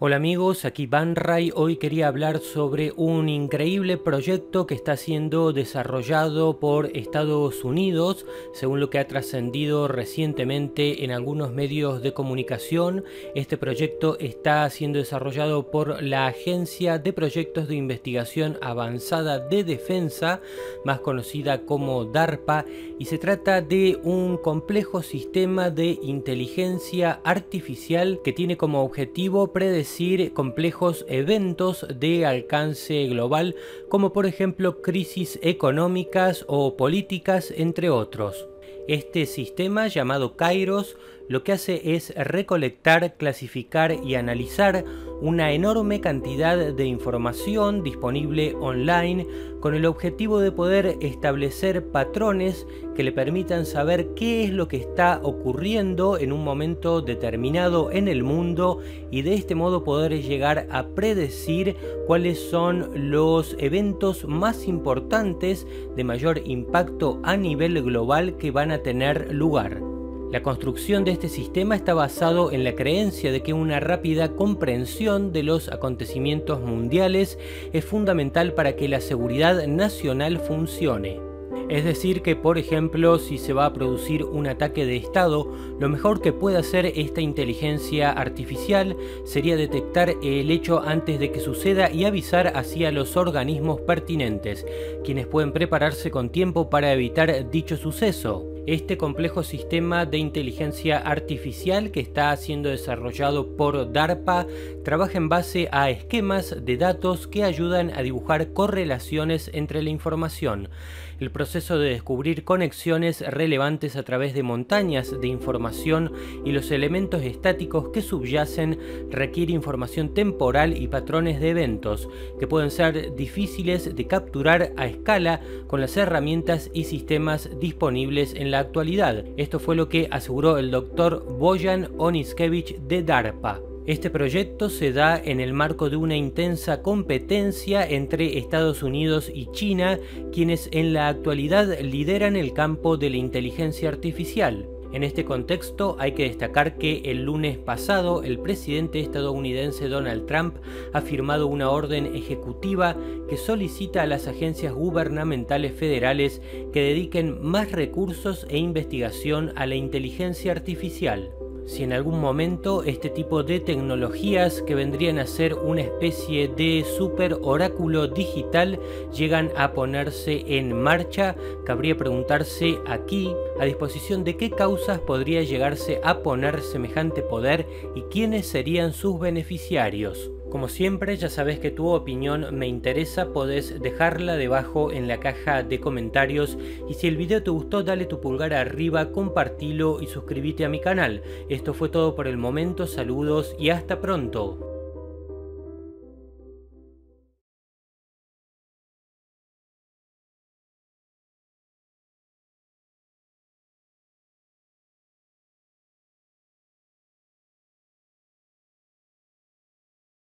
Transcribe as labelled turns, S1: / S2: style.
S1: Hola amigos, aquí Banray. Hoy quería hablar sobre un increíble proyecto que está siendo desarrollado por Estados Unidos, según lo que ha trascendido recientemente en algunos medios de comunicación. Este proyecto está siendo desarrollado por la Agencia de Proyectos de Investigación Avanzada de Defensa, más conocida como DARPA, y se trata de un complejo sistema de inteligencia artificial que tiene como objetivo predecir complejos eventos de alcance global, como por ejemplo crisis económicas o políticas, entre otros. Este sistema, llamado Kairos, lo que hace es recolectar, clasificar y analizar una enorme cantidad de información disponible online con el objetivo de poder establecer patrones que le permitan saber qué es lo que está ocurriendo en un momento determinado en el mundo y de este modo poder llegar a predecir cuáles son los eventos más importantes de mayor impacto a nivel global que van a tener lugar. La construcción de este sistema está basado en la creencia de que una rápida comprensión de los acontecimientos mundiales es fundamental para que la seguridad nacional funcione. Es decir que, por ejemplo, si se va a producir un ataque de Estado, lo mejor que puede hacer esta inteligencia artificial sería detectar el hecho antes de que suceda y avisar así a los organismos pertinentes, quienes pueden prepararse con tiempo para evitar dicho suceso. Este complejo sistema de inteligencia artificial que está siendo desarrollado por DARPA trabaja en base a esquemas de datos que ayudan a dibujar correlaciones entre la información. El proceso de descubrir conexiones relevantes a través de montañas de información y los elementos estáticos que subyacen requiere información temporal y patrones de eventos que pueden ser difíciles de capturar a escala con las herramientas y sistemas disponibles en la actualidad. Esto fue lo que aseguró el Dr. Bojan Oniszkiewicz de DARPA. Este proyecto se da en el marco de una intensa competencia entre Estados Unidos y China, quienes en la actualidad lideran el campo de la inteligencia artificial. En este contexto hay que destacar que el lunes pasado el presidente estadounidense Donald Trump ha firmado una orden ejecutiva que solicita a las agencias gubernamentales federales que dediquen más recursos e investigación a la inteligencia artificial. Si en algún momento este tipo de tecnologías, que vendrían a ser una especie de super oráculo digital, llegan a ponerse en marcha, cabría preguntarse aquí a disposición de qué causas podría llegarse a poner semejante poder y quiénes serían sus beneficiarios. Como siempre, ya sabes que tu opinión me interesa, podés dejarla debajo en la caja de comentarios y si el video te gustó dale tu pulgar arriba, compartilo y suscríbete a mi canal. Esto fue todo por el momento, saludos y hasta pronto.